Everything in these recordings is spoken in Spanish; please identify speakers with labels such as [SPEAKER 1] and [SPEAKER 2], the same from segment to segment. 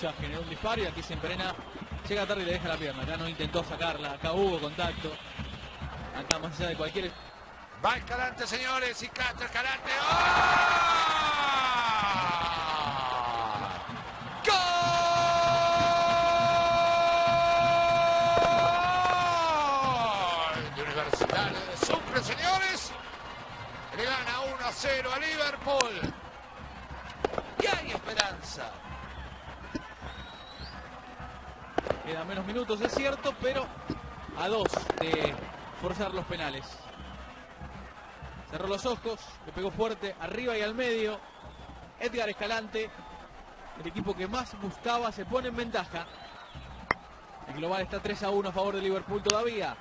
[SPEAKER 1] Sousa generó un disparo y aquí Semperena llega tarde y le deja la pierna. Acá no intentó sacarla, acá hubo contacto. Acá más allá de cualquier...
[SPEAKER 2] Va Escalante, señores, y Castro Escalante. ¡Oh! ¡Gol! De Universitario de Sucre, señores. Le gana 1-0 a Liverpool. Y hay esperanza.
[SPEAKER 1] Quedan menos minutos, es cierto, pero a 2 de forzar los penales. Cerró los ojos, le pegó fuerte arriba y al medio. Edgar Escalante, el equipo que más buscaba, se pone en ventaja. El global está 3-1 a favor de Liverpool todavía.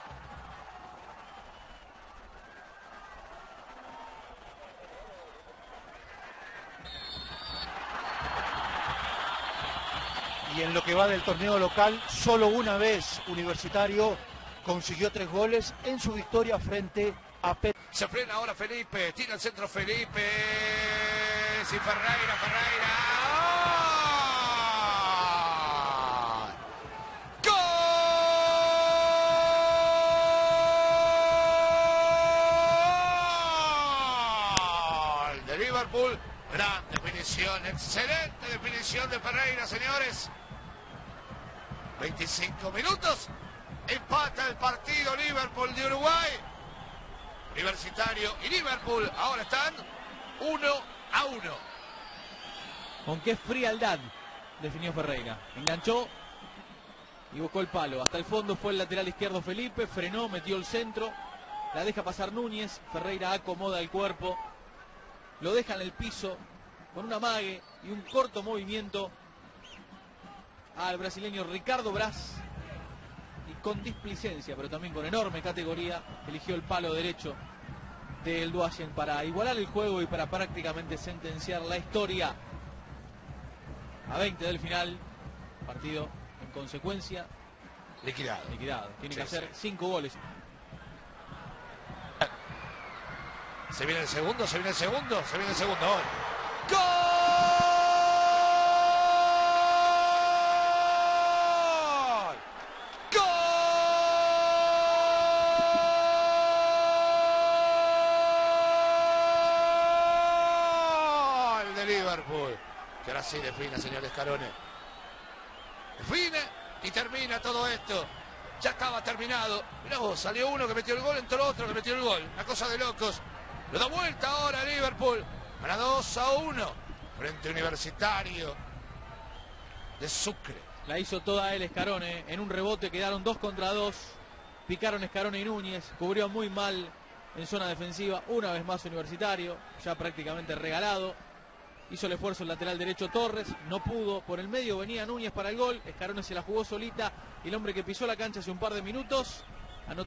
[SPEAKER 3] Y en lo que va del torneo local, solo una vez Universitario consiguió 3 goles en su victoria frente a Pep.
[SPEAKER 2] Se frena ahora Felipe, tira el centro Felipe. Sí, Ferreira. ¡Gol! De Liverpool. Gran definición, excelente definición de Ferreira, señores. 25 minutos. Empata el partido Liverpool de Uruguay. Universitario y Liverpool ahora están 1-1.
[SPEAKER 1] Con qué frialdad definió Ferreira. Enganchó y buscó el palo. Hasta el fondo fue el lateral izquierdo Felipe. Frenó, metió el centro. La deja pasar Núñez. Ferreira acomoda el cuerpo. Lo deja en el piso con un amague y un corto movimiento al brasileño Ricardo Braz. Y con displicencia, pero también con enorme categoría, eligió el palo derecho del Duayen para igualar el juego y para prácticamente sentenciar la historia. A 20 del final, partido en consecuencia
[SPEAKER 2] Liquidado.
[SPEAKER 1] Tiene que hacer 5 goles.
[SPEAKER 2] Se viene el segundo gol. Liverpool, que ahora sí define, señor Scarone. Define y termina todo esto. Ya estaba terminado. Mirá vos, salió uno que metió el gol, entró otro que metió el gol. Una cosa de locos. Lo da vuelta ahora Liverpool. Gana 2-1 frente a Universitario de Sucre.
[SPEAKER 1] La hizo toda él Scarone. En un rebote quedaron 2 contra 2. Picaron Scarone y Núñez. Cubrió muy mal en zona defensiva. Una vez más Universitario. Ya prácticamente regalado. Hizo el esfuerzo el lateral derecho Torres, no pudo, por el medio venía Núñez para el gol, Scarone se la jugó solita y el hombre que pisó la cancha hace un par de minutos